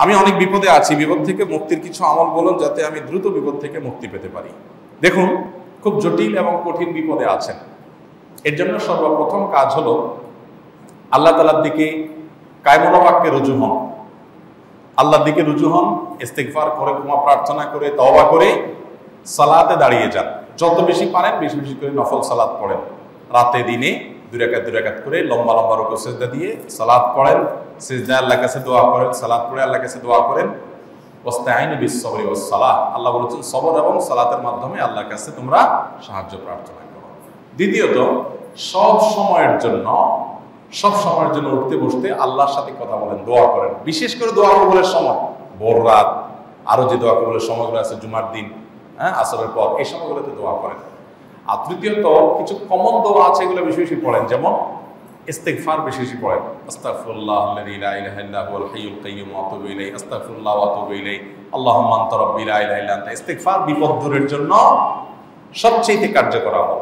আমি অনেক বিপদে আছি, বিপদ থেকে মুক্তির কিছু আমল বলুন যাতে আমি দ্রুত বিপদ থেকে মুক্তি পেতে পারি। দেখুন, খুব জটিল এবং কঠিন বিপদে আছেন, এর জন্য সর্বপ্রথম কাজ হলো আল্লাহ তাআলার দিকে কায়মুল বাক্যে রুজু হন। আল্লাহর দিকে রুজু হন, ইস্তিগফার করে, ক্ষমা প্রার্থনা করে, তওবা করে সালাতে দাঁড়িয়ে যান। যত বেশি পারেন বেশি বেশি করে নফল সালাত পড়েন। রাতে দিনে দুই রাকাত করে লম্বা লম্বা রুকু সিজদা দিয়ে সালাত পড়েন, সিজদায় আল্লাহর কাছে দোয়া করেন, সালাত পড়ে আল্লাহর কাছে দোয়া করেন। ওয়াস্তাইনু বিস-সাবরি ওয়াস-সালাহ, আল্লাহ বলেছেন সবর এবং সালাতের মাধ্যমে আল্লাহর কাছে তোমরা সাহায্য প্রার্থনা করো। দ্বিতীয়ত, সব সময়ের জন্য উঠতে বসতে আল্লাহর সাথে কথা বলেন, দোয়া করেন। বিশেষ করে দোয়া কবুলের সময়, ভোর রাত, আরো যে দোয়া কবুলের সময়গুলো আছে জুমার দিন, আসরের পর, এই সময়গুলোতে দোয়া করেন। আর তৃতীয়ত, কিছু কমন দোয়া আছে, এগুলো বেশি বেশি পড়েন, যেমন ইস্তিগফার বেশি বেশি পড়েন। আস্তাগফিরুল্লাহাল্লাযী লা ইলাহা ইল্লা হুয়াল হাইয়ুল কাইয়্যুম ওয়া আতুবু ইলাইহি, আস্তাগফিরুল্লাহ ওয়া আতুবু ইলাইহি, আল্লাহুম্মা আনতা রাব্বী লা ইলাহা ইল্লা আনতা। ইস্তিগফার বিপদ দূরের জন্য সবচেয়ে কার্যকর আমল।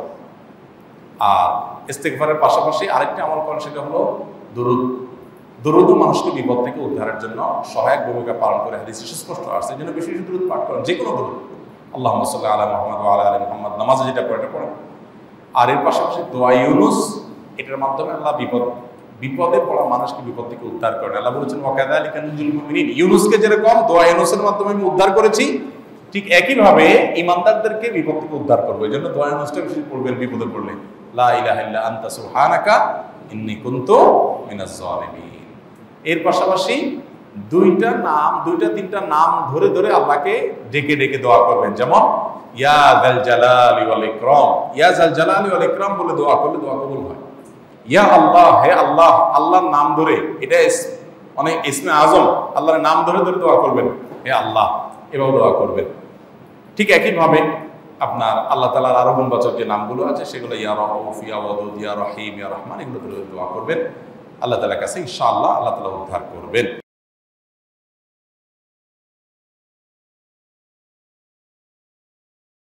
আর ইস্তিগফারের পাশাপাশি আরেকটা আমল করেন, সেটা হলো দুরূদ। দুরূদও মানুষকে বিপদ থেকে উদ্ধারের জন্য সহায়ক ভূমিকা পালন করে, হাদিসে সুস্পষ্ট আছে। এই জন্য বেশি বেশি দুরূদ পাঠ করেন, যে কোনো দুরূদ, আল্লাহুম্মা সাল্লি আলা মুহাম্মাদ ওয়া আলা আলি মুহাম্মাদ, নামাজে যেটা পড়ে এটা পড়েন। আর এর পাশাপাশি দোয়া ইউনুস, এটার মাধ্যমে আল্লাহ বিপদে পড়া মানুষকে বিপদ থেকে উদ্ধার করেন। আল্লাহ বলেছেন ওয়া কাযালিকা নুনজিল মুমিনিন, ইউনুসকে যেরকম দোয়া ইউনুসের মাধ্যমে আমি উদ্ধার করেছি, ঠিক একইভাবে ঈমানদারদেরকে বিপদ থেকে উদ্ধার করবো। এই জন্য দোয়া ইউনুসটা বেশি পড়বেন বিপদে পড়লে। লা ইলাহা ইল্লা আনতা সুবহানাকা ইন্নী কুনতু মিনাজ জালিমিন। এর পাশাপাশি দুইটা তিনটা নাম ধরে ধরে আল্লাহকে ডেকে ডেকে দোয়া করবেন, যেমন ইয়া যাল জালালি ওয়াল ইকরাম। ইয়া যাল জালালি ওয়াল ইকরাম বলে দোয়া করলে দোয়া কবুল হয়। ইয়া আল্লাহ, হে আল্লাহ, আল্লাহর নাম ধরে, এটা অনেক ইসমে আজম, আল্লাহর নাম ধরে ধরে দোয়া করবেন, হে আল্লাহ, এভাবে দোয়া করবেন। ঠিক একইভাবে আপনার আল্লাহ তাআলার আরো গুণবাচক যে নামগুলো আছে সেগুলো ইয়া রাউফ, ইয়া ওয়াদুদ, ইয়া রহিম, ইয়া রহমান, এগুলো ধরে দোয়া করবেন। আল্লাহ তাআলার কাছে ইনশাআল্লাহ আল্লাহ তাআলা উদ্ধার করবেন।